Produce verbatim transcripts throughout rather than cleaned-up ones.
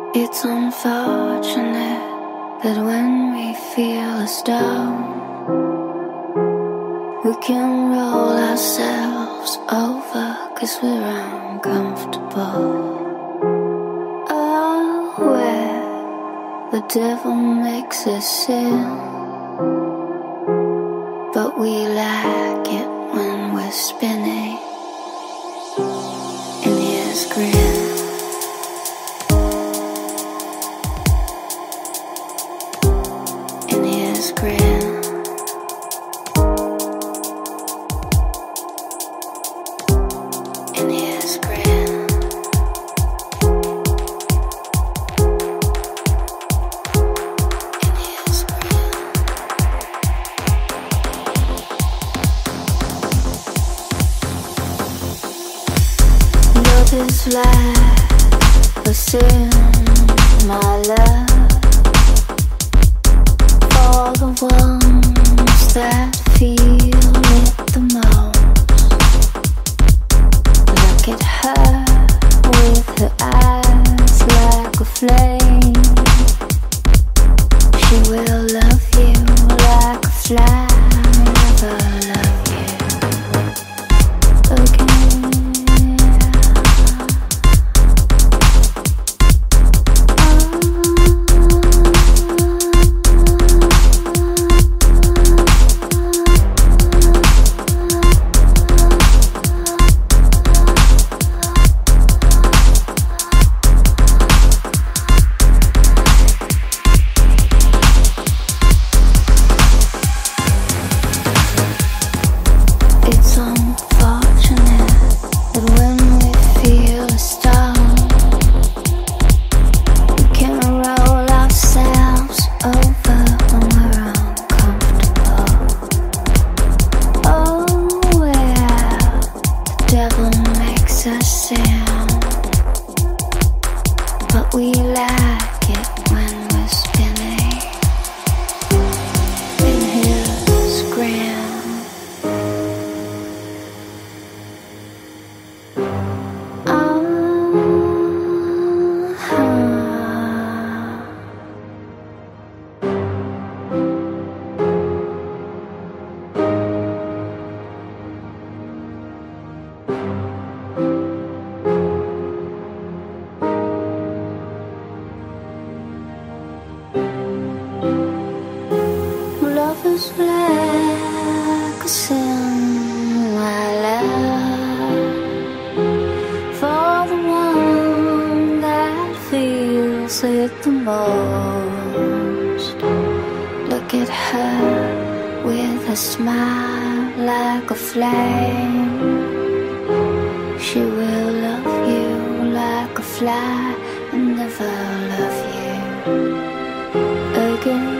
It's unfortunate that when we feel as though we can roll ourselves over 'cause we're uncomfortable. Oh, where the devil makes us sin, but we like it when we're spinning in his grin. In his grin. In his grin. In his grin. Love is like a sin, my love. For the ones that feel it the most. Look at her with her eyes like a flame. She will love you like a fly, never love you again. It's unfortunate that when we feel a storm, we can roll ourselves over when we're uncomfortable. Oh, well, the devil makes us sin, but we like it when we're spinning in his grin. Love is like a sin, my love. For the one that feels it the most. Look at her with a smile like a flame. She will love you like a fly and never love you again.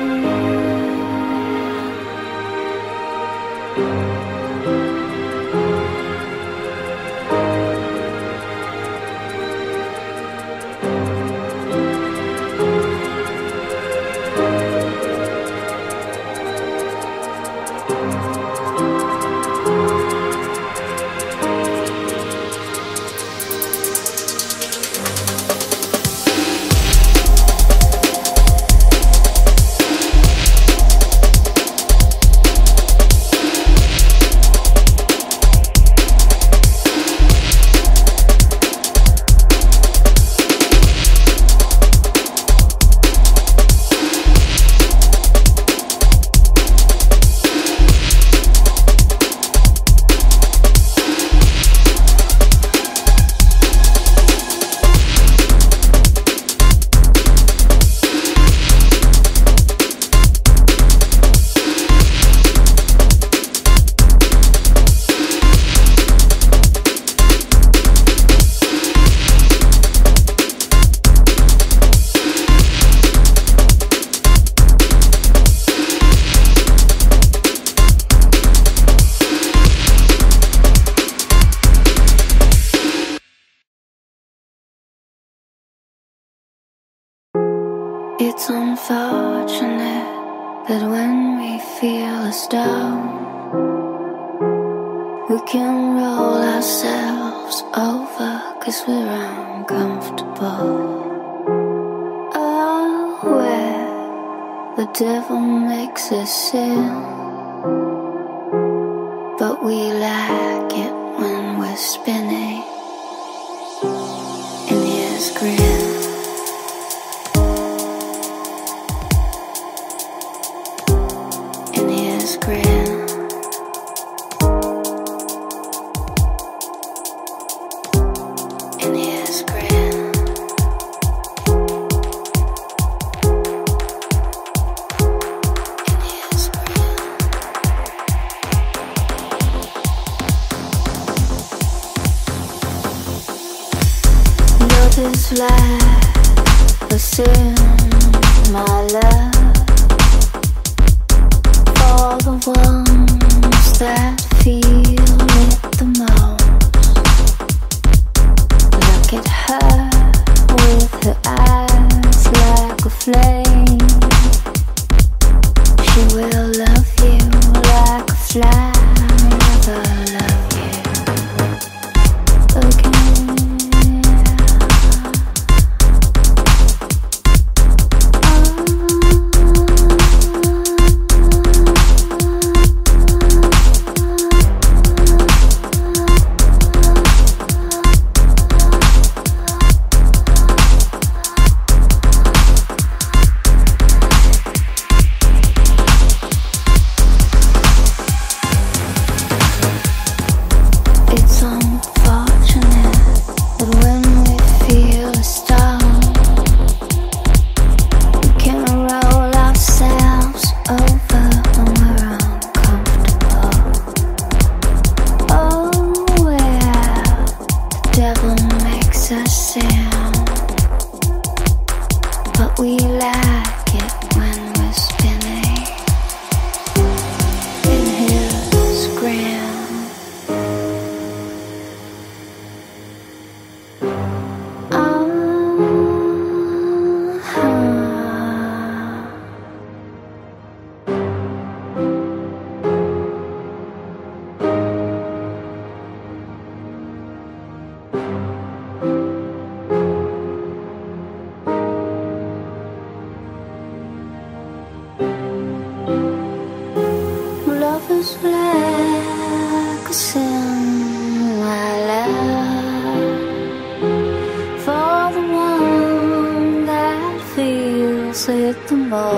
It's unfortunate that when we feel as though we can roll ourselves over 'cause we're uncomfortable. The devil makes us sin, but we like it when we're spinning in his grin. In his grin. In his grin. Is like a sin, my love, for the ones that feel it the most. Look at her with her eyes like a flame. She will love you like a fly, never love you again. But we like it when we're spinning in his grin. Love is like a sin, my love, for the one that feels it the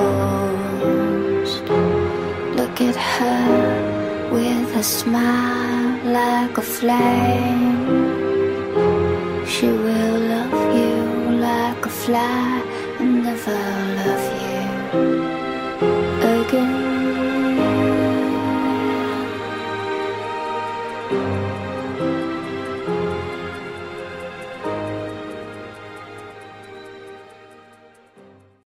most. Look at her with a smile like a flame. She will love you like a fly and never love you again.